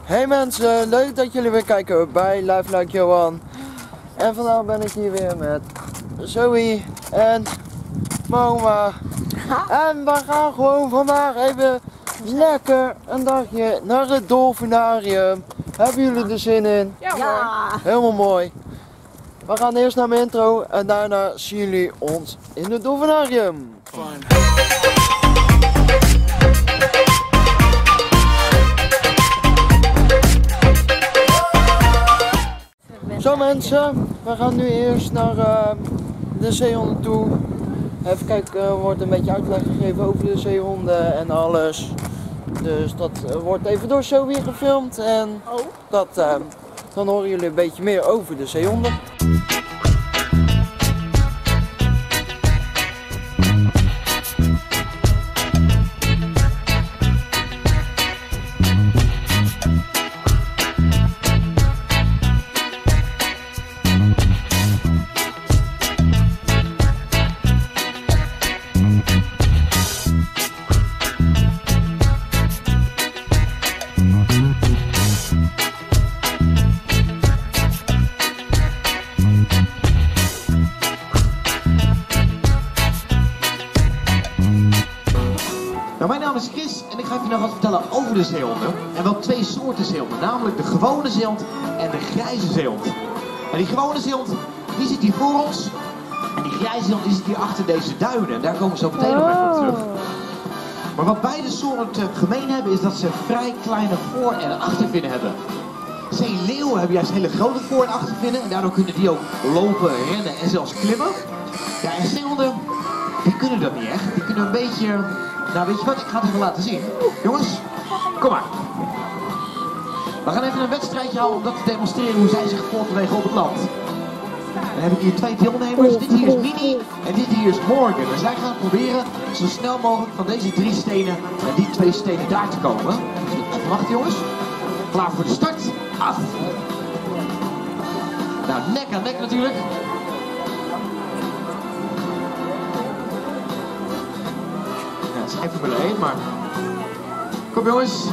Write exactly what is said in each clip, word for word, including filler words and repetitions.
Hey mensen, leuk dat jullie weer kijken bij Live Like Johan. En vandaag ben ik hier weer met Zoe en Moma. En we gaan gewoon vandaag even lekker een dagje naar het dolfinarium. Hebben jullie er zin in? Ja, Ja. Helemaal mooi. We gaan eerst naar mijn intro en daarna zien jullie ons in het dolfinarium. Zo mensen, we gaan nu eerst naar uh, de zeehonden toe. Even kijken, er wordt een beetje uitleg gegeven over de zeehonden en alles. Dus dat uh, wordt even door zo weer gefilmd en Oh. dat, uh, dan horen jullie een beetje meer over de zeehonden. Nou, mijn naam is Chris en ik ga even nog wat vertellen over de zeehonden. En wel twee soorten zeehonden, namelijk de gewone zeehond en de grijze zeehond. En die gewone zeehond, die zit hier voor ons. En die grijze zeehond, die zit hier achter deze duinen. En daar komen we zo meteen nog even op terug. Maar wat beide soorten gemeen hebben, is dat ze vrij kleine voor- en achtervinnen hebben. Zeeleeuwen hebben juist hele grote voor- en achtervinnen. En daardoor kunnen die ook lopen, rennen en zelfs klimmen. Ja, en zeehonden, die kunnen dat niet echt. Die kunnen een beetje... Nou, weet je wat? Ik ga het even laten zien. Jongens, kom maar. We gaan even een wedstrijdje houden om dat te demonstreren hoe zij zich voortbewegen op het land. Dan heb ik hier twee deelnemers. Dit hier is Mini en dit hier is Morgan. En zij gaan proberen zo snel mogelijk van deze drie stenen naar die twee stenen daar te komen. Even wachten, jongens. Klaar voor de start. Af. Nou, nek aan nek natuurlijk. Het is geen Formule één, maar... Kom jongens.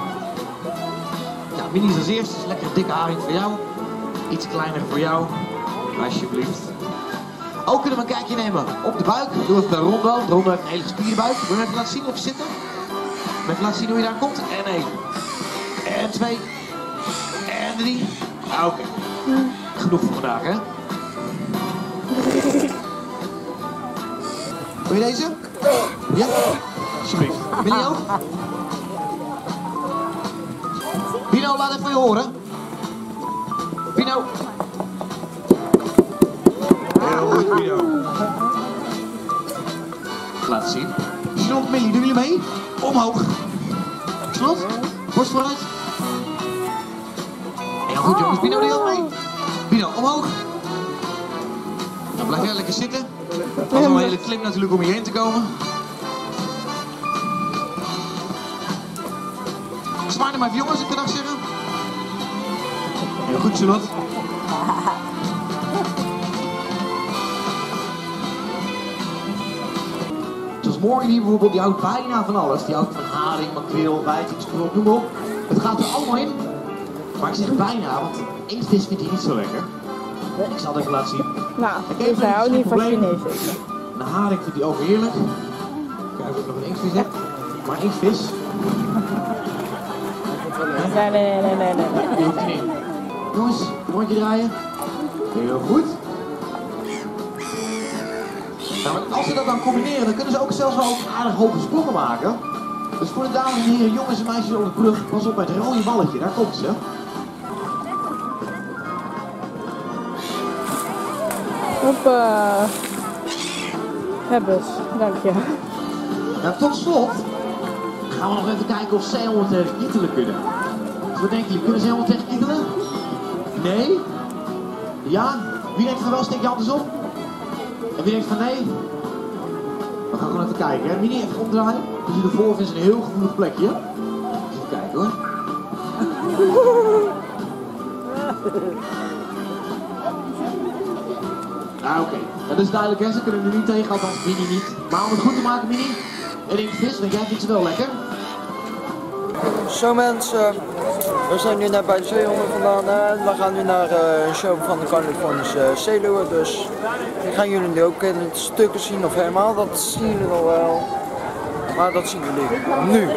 Nou, Mini is als eerste. Lekker dikke haring voor jou. Iets kleiner voor jou. Alsjeblieft. Ook kunnen we een kijkje nemen op de buik. Doe even bij Rondo. Rondo heeft een hele gespierde buik. Wil je even laten zien of je zitten? Wil je even laten zien hoe je daar komt? En één. En twee. En drie. Ah, oké. Okay. Genoeg voor vandaag, hè? Wil je deze? Ja? Alsjeblieft. Wil je ook? Pino, laat even je horen. Pino. Heel goed, Pino. Laat zien. Slot, Millie, doen jullie mee? Omhoog. Slot, borst vooruit. Heel goed, jongens. Pino, doe je ook mee? Pino, omhoog. Nou, blijf jij lekker zitten. Het was een hele klim natuurlijk om hierheen te komen. Zwaar er maar even jongens, ik kan dag zeggen. Heel goed, Charlotte. Zoals Morgan hier bijvoorbeeld, die houdt bijna van alles. Die houdt van haring, makreel, wijting, sprook, noem maar op. Het gaat er allemaal in. Maar ik zeg bijna, want inktvis vindt hij niet zo lekker. Ik zal het even laten zien. Nou, dus hij houdt niet van Chinees. De haring vindt hij ook heerlijk. Kijk of ik nog een inktvis heb. Maar inktvis... Nee, nee, nee, nee, nee. Die hoeft hij niet. Jongens, een rondje draaien. Heel goed. Nou, als ze dat dan combineren, dan kunnen ze ook zelfs wel aardig hoge sprongen maken. Dus voor de dames en heren, jongens en meisjes op de brug, pas op bij het rode balletje, daar komt ze. Hoppa. Hebbes, dank je. Nou, tot slot gaan we nog even kijken of zeehonden tegen kietelen kunnen. Dus wat denken jullie, kunnen zeehonden tegen kietelen? Nee? Ja? Wie denkt van wel, steek je hand eens op. En wie denkt van nee? We gaan gewoon even kijken, hè. Mini even omdraaien. Dus de voorhoofd is een heel gevoelig plekje. Even kijken hoor. Ah, oké. Okay. Dat is duidelijk, hè. Ze kunnen er niet tegen, althans Mini niet. Maar om het goed te maken, Mini, en ik vis, want jij vindt ze wel lekker. Zo mensen, We zijn nu net bij de zeehonden vandaan en we gaan nu naar uh, een show van de Californische zeeleeuwen. Dus die gaan jullie nu ook in het stukken zien of helemaal, dat zien jullie nog wel. Maar dat zien jullie nu.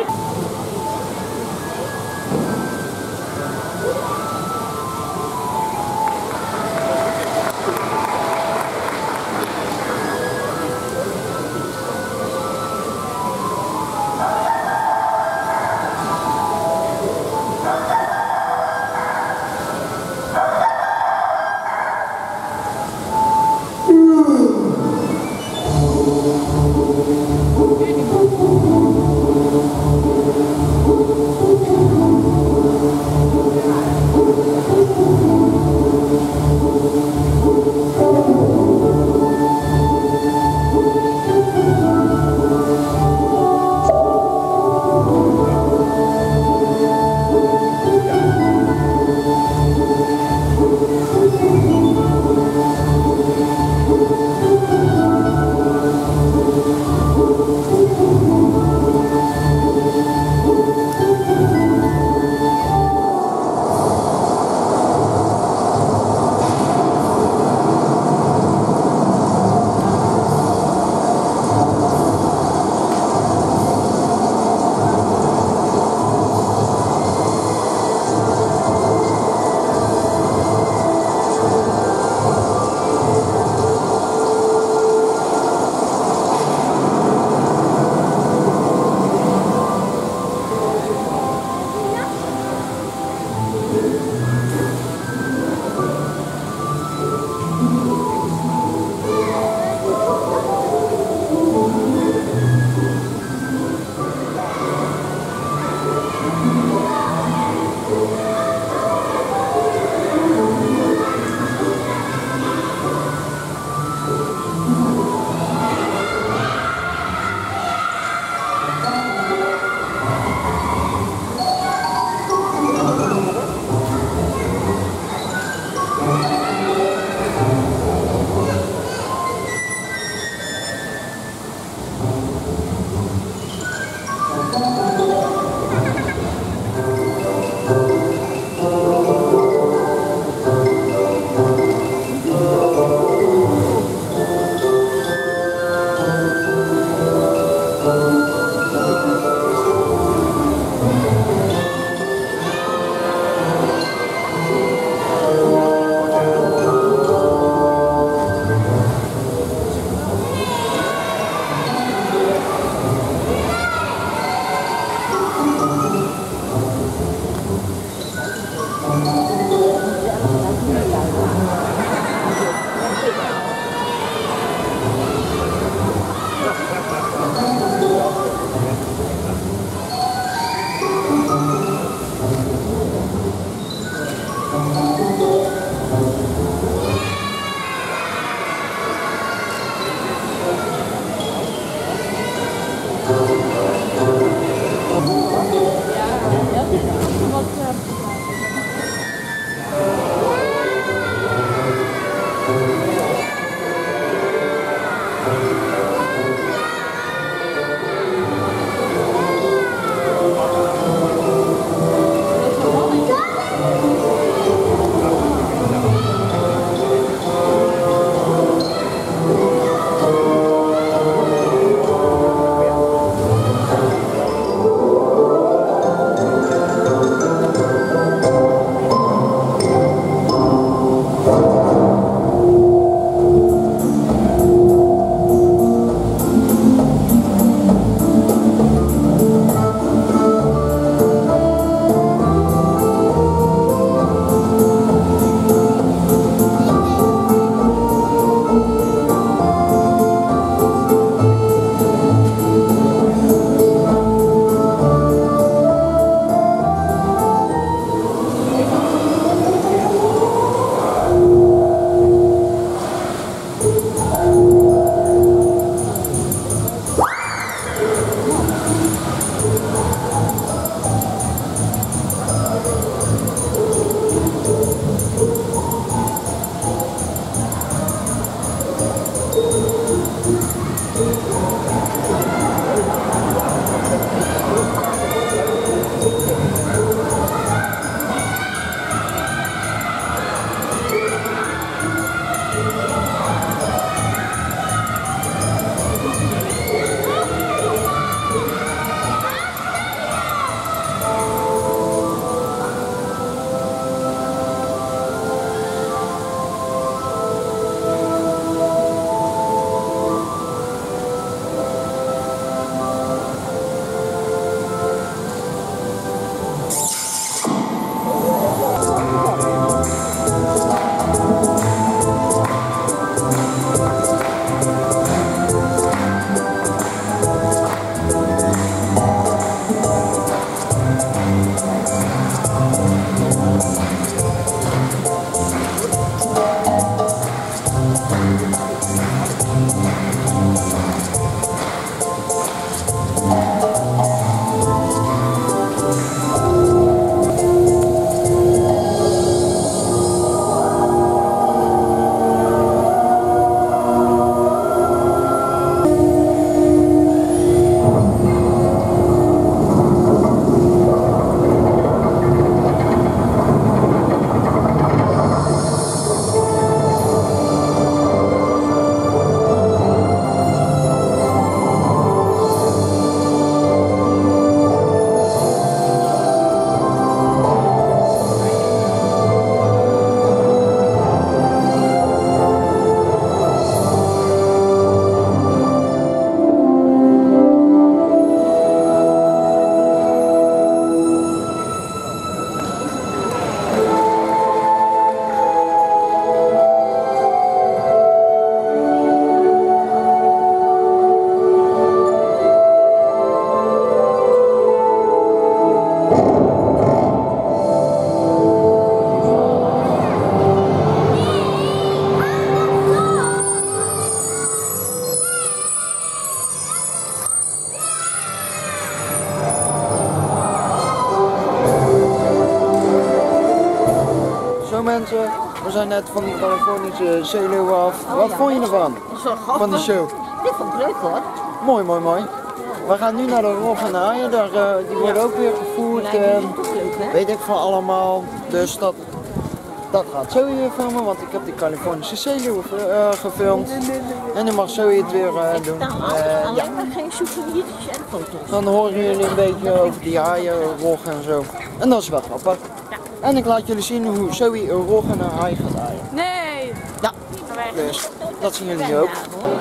mensen, we zijn net van die Californische zeeleeuw af. Wat vond je ervan? Zo grappig. Van die show? Dit vond ik leuk hoor. Mooi, mooi, mooi. We gaan nu naar de rog en haaien, daar, uh, die worden ook weer gevoerd. Lijkt me Uh, toch leuk, hè? weet ik van allemaal. Dus dat, dat gaat Zoe filmen, want ik heb die Californische zeeleeuw uh, gefilmd. En nu mag Zoe het weer uh, doen. Nou, Uh, alleen ja. maar geen souvenirtjes en foto's. Dan horen jullie een beetje over die haaien, rog en zo. En dat is wel grappig. En ik laat jullie zien hoe Zoe een rog en een haai gaat haaien. Nee! Ja, dus dat zien jullie ook.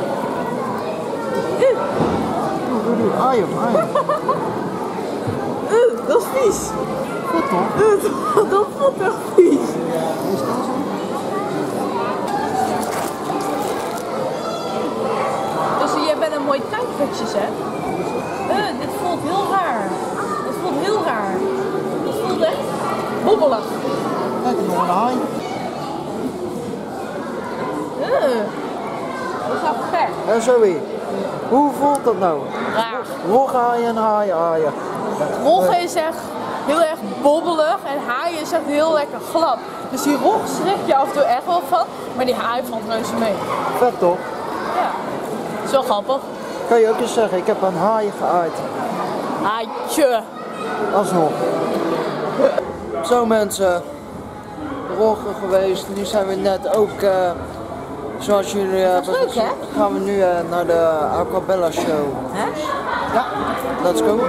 Doe, doe, haai hem, haai hem. Uh, dat is vies. Goed toch? Uh, dat voelt echt vies. Dus jij bent een mooi kijkvetjes, hè? Uh, dit voelt heel raar. Dit voelt heel raar. Dit voelt echt bobbelig. Kijk, nog een haai. Uh, dat is wel gek. En Zoe, hoe voelt dat nou? Raar. Rog haaien en haai haaien. Roggen is echt heel erg bobbelig en haaien is echt heel lekker glad. Dus die rog schrik je af en toe echt wel van, maar die haai valt reuze mee. Vet toch? Ja, is wel grappig. Kan je ook eens zeggen, ik heb een haai gehaaid. Haaitje. Alsnog. Zo mensen, roggen geweest. Nu zijn we net ook, uh, zoals jullie hebben leuk, gezien, hè? gaan we nu uh, naar de Aquabella show. Hè? Ja, let's go.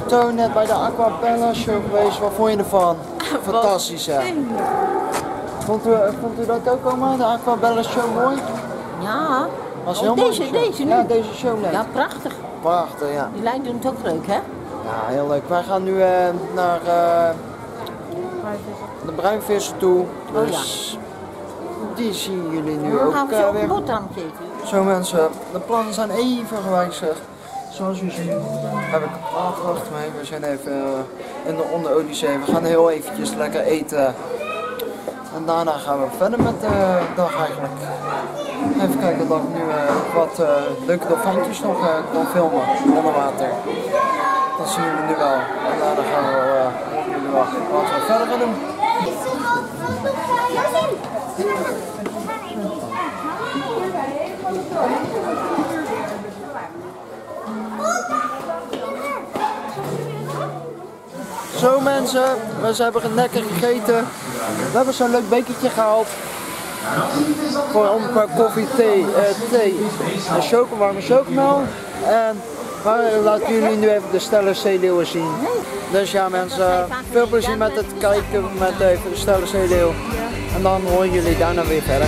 Zo net bij de Aquabella show geweest, wat vond je ervan? Fantastisch hè? Vond u, vond u dat ook allemaal, de Aquabella show mooi? Ja. Was Oh, heel mooi. deze, deze nu? Ja, deze show net. Ja, prachtig. Prachtig, ja. Die lijn doet het ook leuk, hè? Ja, heel leuk. Wij gaan nu uh, naar uh, de bruinvissen toe. Dus die zien jullie nu Dan ook gaan we uh, zo weer. een boterham eten. Zo mensen, de plannen zijn even gewijzigd. Zoals u ziet heb ik Aad achter mij. We zijn even uh, in de onder-Odyssee. We gaan heel eventjes lekker eten. En daarna gaan we verder met de dag eigenlijk. Even kijken dat ik nu uh, wat uh, leuke dolfijntjes nog uh, kan filmen onder water. Dat zien jullie nu wel. En daarna gaan we uh, jullie wel wat we verder gaan doen. Zo mensen, we hebben lekker gegeten. We hebben zo'n leuk bekertje gehaald. Voor een koffie, thee, uh, thee en choco, warme chocomel. En we laten jullie nu even de Stella Zeeleeuwen zien. Dus ja mensen, veel plezier met het kijken met even de Stella Zeeleeuw. En dan horen jullie daarna weer verder.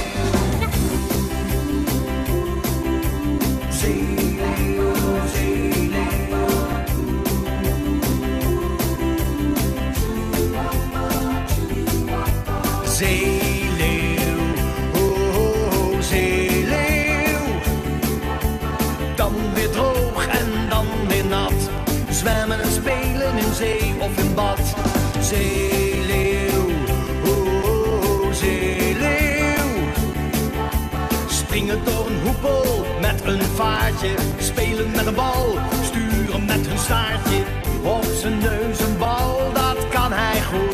Zeeleeuw, oh, oh, zeeleeuw. Dan weer droog en dan weer nat. Zwemmen en spelen in zee of in bad. Zeeleeuw, oh, oh, zeeleeuw. Springen door een hoepel met een vaartje. Spelen met een bal, sturen met hun staartje. Op zijn neus een bal, dat kan hij goed.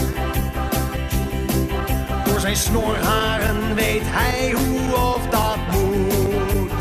Door zijn snorharen weet hij hoe of dat moet.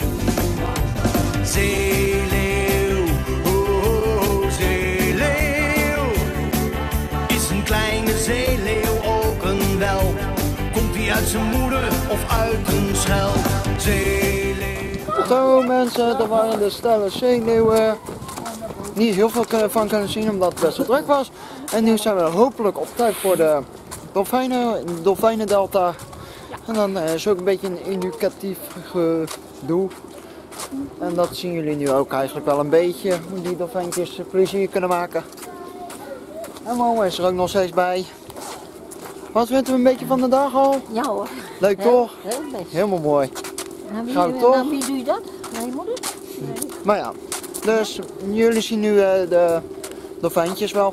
Zeeleeuw, oh, oh, zeeleeuw. Is een kleine zeeleeuw ook een welp? Komt hij uit zijn moeder of uit een schelp? Zeeleeuw. Zo mensen, dat waren de Stella Zeeleeuwen. Niet heel veel van kunnen zien omdat het best wel druk was. En nu zijn we hopelijk op tijd voor de dolfijnen, de dolfijnendelta. En dan is ook een beetje een educatief gedoe. En dat zien jullie nu ook eigenlijk wel een beetje, hoe die dolfijntjes plezier kunnen maken. En Momo is er ook nog steeds bij. Wat vindt u een beetje van de dag al? Ja hoor. Leuk toch? Heel best. Helemaal mooi. Nou, wie, Gaan we toch? nou, wie doe je dat? Naar je moeder? Nee. Maar ja, dus jullie zien nu uh, de dolfijntjes wel.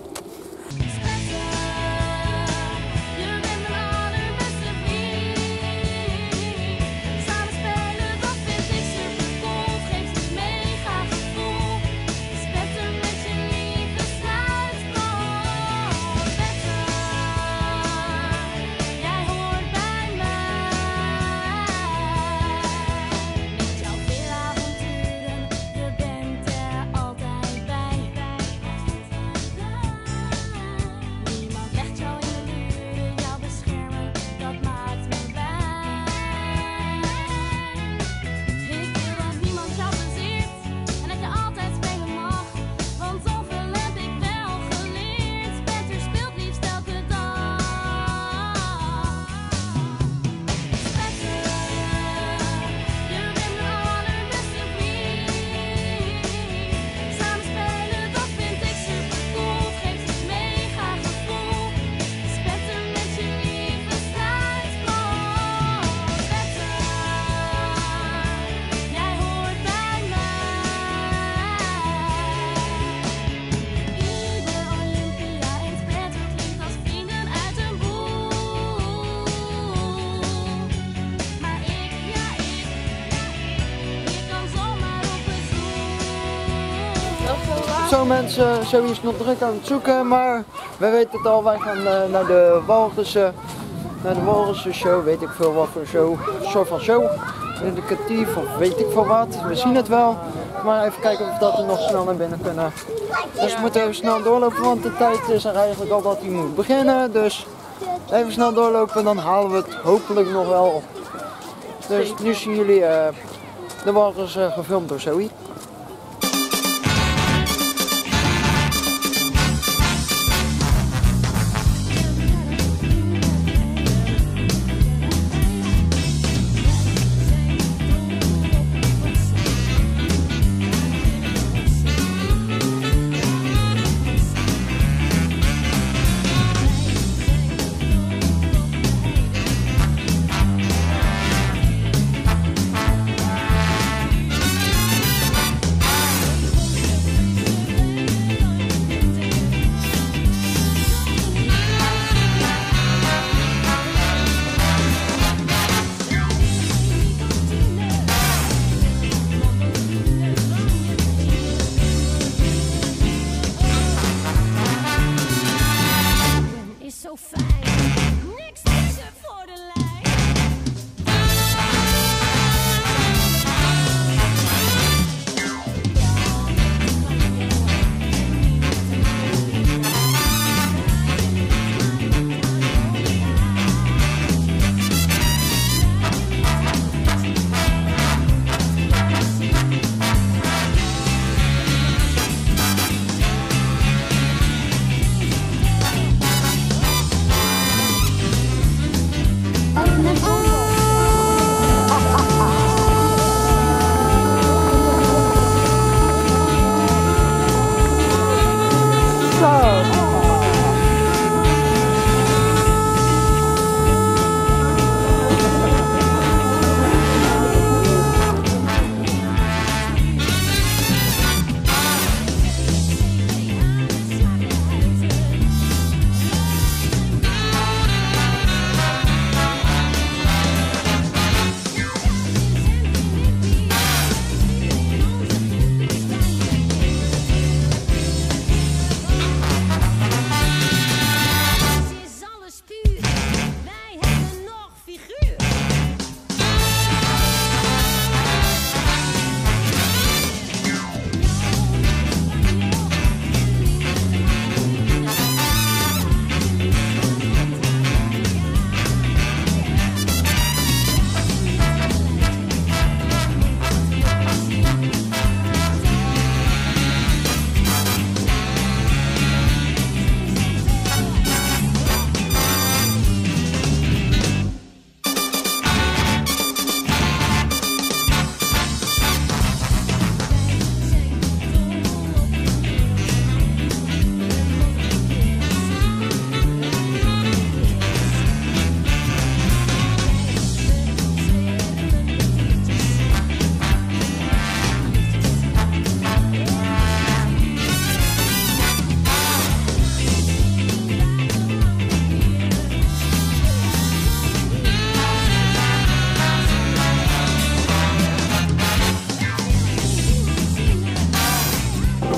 Zo mensen, Zoe is nog druk aan het zoeken, maar we weten het al, wij gaan uh, naar de walrussen, naar de walrussen show, weet ik veel wat voor show, een soort van show, educatief of weet ik veel wat, we zien het wel, maar even kijken of dat we nog snel naar binnen kunnen. Dus we moeten even snel doorlopen, want de tijd is er eigenlijk al dat hij moet beginnen, dus even snel doorlopen, dan halen we het hopelijk nog wel op. Dus nu zien jullie uh, de walrussen uh, gefilmd door Zoe.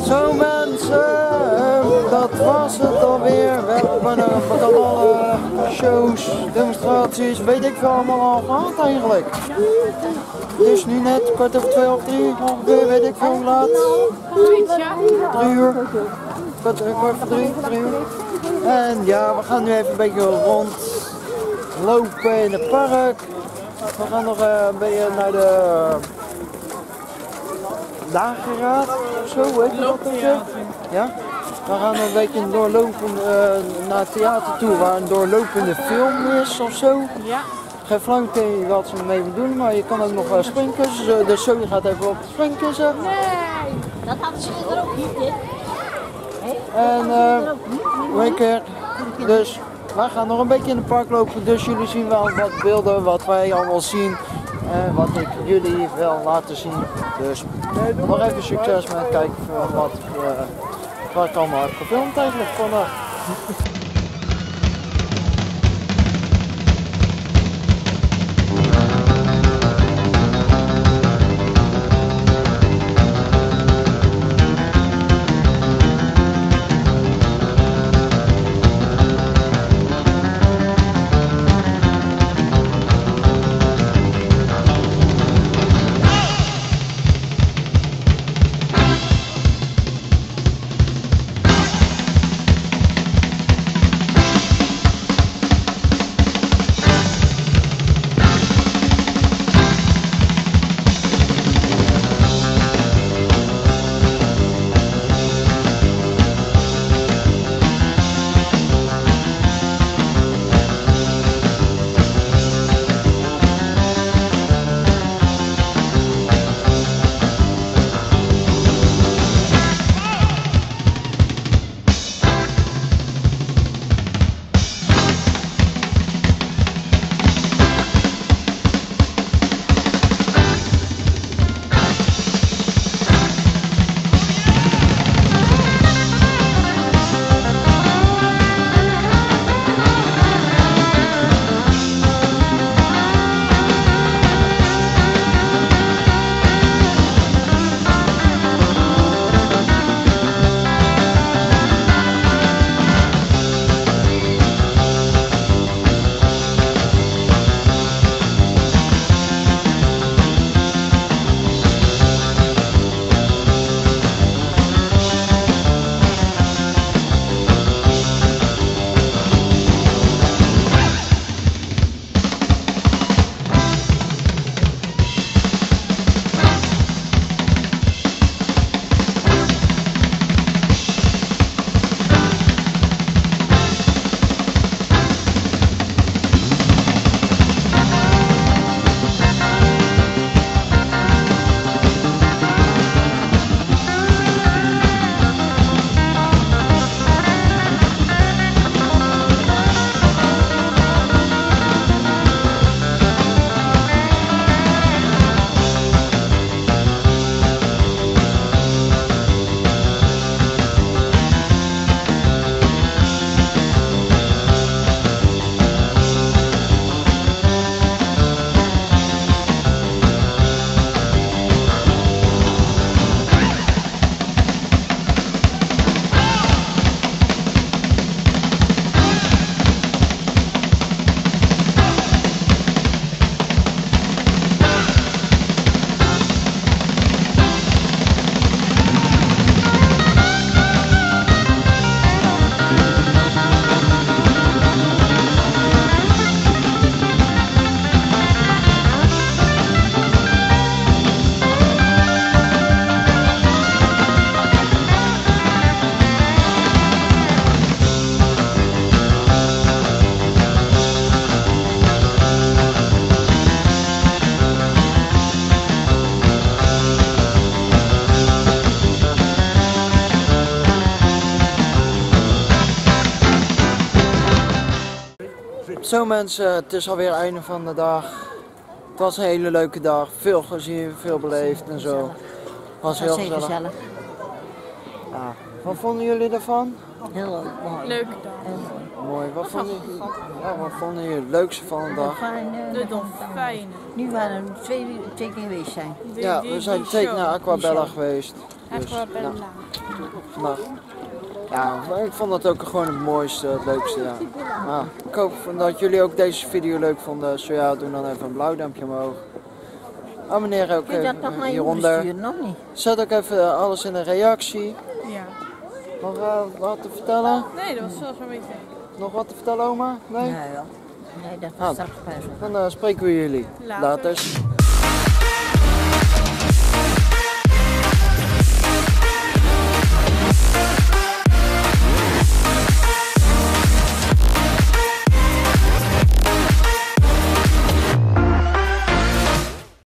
Zo mensen, dat was het alweer. We hebben een alle shows, demonstraties, weet ik veel allemaal al gehad eigenlijk. Het is nu net kwart over twee of drie, ongeveer, weet ik veel hoe laat. Zoiets, ja. Drie uur. Kwart, kwart voor drie, drie uur. En ja, we gaan nu even een beetje rondlopen in het park. We gaan nog uh, een beetje naar de dageraad of zo, weet je dat ook? Ja? We gaan een beetje doorlopen uh, naar het theater toe waar een doorlopende film is of zo. Ja. Geen flauw idee wat ze mee doen, maar je kan ook nog uh, springkussen. Dus Zoe gaat even op de springkussen. Nee, dat hadden ze er ook niet, hè? En uh, nog een keer. Dus wij gaan nog een beetje in het park lopen, dus jullie zien wel wat beelden, wat wij allemaal zien en wat ik jullie wil laten zien. Dus nog even succes met kijken wat, uh, wat ik allemaal heb gefilmd eigenlijk vandaag. Zo mensen, het is alweer het einde van de dag. Het was een hele leuke dag, veel gezien, veel beleefd en zo. Het was heel gezellig. gezellig. Ja. Wat vonden jullie ervan? Heel mooi. Leuke dag. Heel mooi. Mooi. Wat vonden jullie, ja, wat vonden jullie het leukste van de dag? De dolfijnen. Nu waren we twee, twee keer geweest zijn. Ja, we zijn twee keer naar Aquabella geweest. Echt Dus, wel bij ja, de laan. vandaag. Ja, maar ik vond het ook gewoon het mooiste, het leukste. Ja. Nou, ik hoop dat jullie ook deze video leuk vonden. Zo ja, doe dan even een blauw duimpje omhoog. Abonneer ook Kun je dat even toch naar je hieronder. sturen, nog niet? Zet ook even alles in een reactie. Ja. Nog uh, wat te vertellen? Nee, dat was zelfs een beetje. Nog wat te vertellen, oma? Nee? Nee, wel. Nee, dat Ah, was straks pas. Dan uh, spreken we jullie. Later. Later.